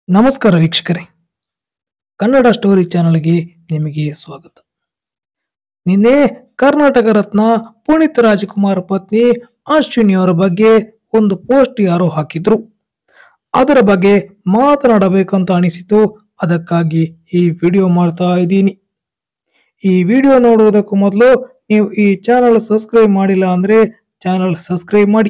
ನಮಸ್ಕಾರ ವೀಕ್ಷಕರೇ, ಕನ್ನಡ ಸ್ಟೋರಿ ಚಾನೆಲ್ಗೆ ನಿಮಗೆ ಸ್ವಾಗತ. ನಿನ್ನೆ ಕರ್ನಾಟಕ ರತ್ನ ಪುನೀತ್ ರಾಜ್ಕುಮಾರ್ ಪತ್ನಿ ಅಶ್ವಿನಿ ಅವರ ಬಗ್ಗೆ ಒಂದು ಪೋಸ್ಟ್ ಯಾರೋ ಹಾಕಿದ್ರು. ಅದರ ಬಗ್ಗೆ ಮಾತನಾಡಬೇಕಂತ ಅನಿಸಿತು. ಅದಕ್ಕಾಗಿ ಈ ವಿಡಿಯೋ ಮಾಡ್ತಾ ಇದ್ದೀನಿ. ಈ ವಿಡಿಯೋ ನೋಡುವುದಕ್ಕೂ ಮೊದಲು ನೀವು ಈ ಚಾನೆಲ್ ಸಬ್ಸ್ಕ್ರೈಬ್ ಮಾಡಿಲ್ಲ ಅಂದ್ರೆ ಚಾನೆಲ್ ಸಬ್ಸ್ಕ್ರೈಬ್ ಮಾಡಿ.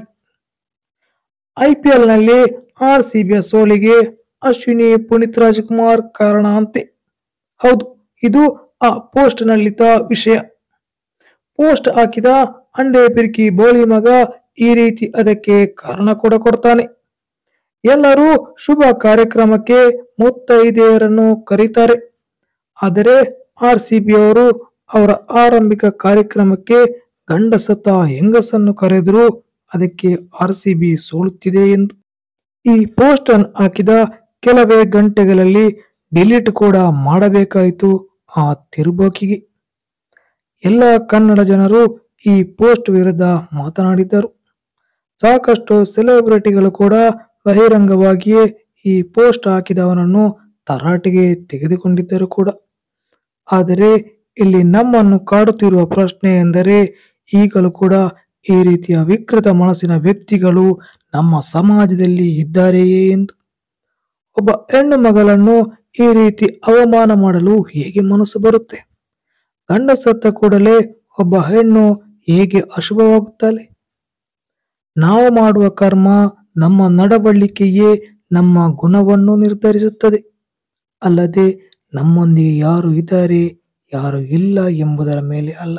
IPL ನಲ್ಲಿ RCB ಸೋಲಿಗೆ ಅಶ್ವಿನಿ ಪುನೀತ್ ರಾಜ್ಕುಮಾರ್ ಕಾರಣ ಅಂತೆ. ಹೌದು, ಇದು ಆ ಪೋಸ್ಟ್ ನಲ್ಲಿದ್ದ ವಿಷಯ. ಪೋಸ್ಟ್ ಹಾಕಿದ ಅಂಡೆ ಪಿರ್ಕಿ ಬೋಳಿ ಮಗ ಈ ರೀತಿ ಅದಕ್ಕೆ ಕಾರಣ ಕೂಡ ಕೊಡ್ತಾನೆ. ಎಲ್ಲರೂ ಶುಭ ಕಾರ್ಯಕ್ರಮಕ್ಕೆ ಮುತ್ತೈದೆಯರನ್ನು ಕರೀತಾರೆ. ಆದರೆ RCB ಅವರು ಅವರ ಆರಂಭಿಕ ಕಾರ್ಯಕ್ರಮಕ್ಕೆ ಗಂಡ ಸತ್ತ ಹೆಂಗಸನ್ನು ಕರೆದರೂ ಅದಕ್ಕೆ RCB ಸೋಲುತ್ತಿದೆ ಎಂದು. ಈ ಪೋಸ್ಟ್ ಹಾಕಿದ ಕೆಲವೇ ಗಂಟೆಗಳಲ್ಲಿ ಡಿಲೀಟ್ ಕೂಡ ಮಾಡಬೇಕಾಯಿತು ಆ ತಿರುಬೋಕಿಗೆ. ಎಲ್ಲ ಕನ್ನಡ ಜನರು ಈ ಪೋಸ್ಟ್ ವಿರುದ್ಧ ಮಾತನಾಡಿದ್ದರು. ಸಾಕಷ್ಟು ಸೆಲೆಬ್ರಿಟಿಗಳು ಕೂಡ ಬಹಿರಂಗವಾಗಿಯೇ ಈ ಪೋಸ್ಟ್ ಹಾಕಿದವನನ್ನು ತರಾಟೆಗೆ ತೆಗೆದುಕೊಂಡಿದ್ದರು ಕೂಡ. ಆದರೆ ಇಲ್ಲಿ ನಮ್ಮನ್ನು ಕಾಡುತ್ತಿರುವ ಪ್ರಶ್ನೆ ಎಂದರೆ, ಈಗಲೂ ಕೂಡ ಈ ರೀತಿಯ ವಿಕೃತ ಮನಸ್ಸಿನ ವ್ಯಕ್ತಿಗಳು ನಮ್ಮ ಸಮಾಜದಲ್ಲಿ ಇದ್ದಾರೆಯೇ ಎಂದು. ಒಬ್ಬ ಹೆಣ್ಣು ಮಗಳನ್ನು ಈ ರೀತಿ ಅವಮಾನ ಮಾಡಲು ಹೇಗೆ ಮನಸ್ಸು ಬರುತ್ತೆ? ಗಂಡ ಸತ್ತ ಕೂಡಲೇ ಒಬ್ಬ ಹೆಣ್ಣು ಹೇಗೆ ಅಶುಭವಾಗುತ್ತಾಳೆ? ನಾವು ಮಾಡುವ ಕರ್ಮ, ನಮ್ಮ ನಡವಳಿಕೆಯೇ ನಮ್ಮ ಗುಣವನ್ನು ನಿರ್ಧರಿಸುತ್ತದೆ, ಅಲ್ಲದೆ ನಮ್ಮೊಂದಿಗೆ ಯಾರು ಇದ್ದಾರೆ ಯಾರು ಇಲ್ಲ ಎಂಬುದರ ಮೇಲೆ ಅಲ್ಲ.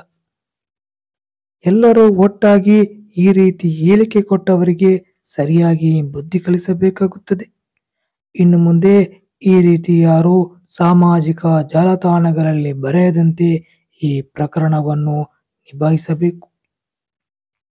ಎಲ್ಲರೂ ಒಟ್ಟಾಗಿ ಈ ರೀತಿ ಹೇಳಿಕೆ ಕೊಟ್ಟವರಿಗೆ ಸರಿಯಾಗಿ ಬುದ್ಧಿ ಕಲಿಸಬೇಕಾಗುತ್ತದೆ. ಇನ್ನು ಮುಂದೆ ಈ ರೀತಿ ಯಾರು ಸಾಮಾಜಿಕ ಜಾಲತಾಣಗಳಲ್ಲಿ ಬರೆಯದಂತೆ ಈ ಪ್ರಕರಣವನ್ನು ನಿಭಾಯಿಸಬೇಕು.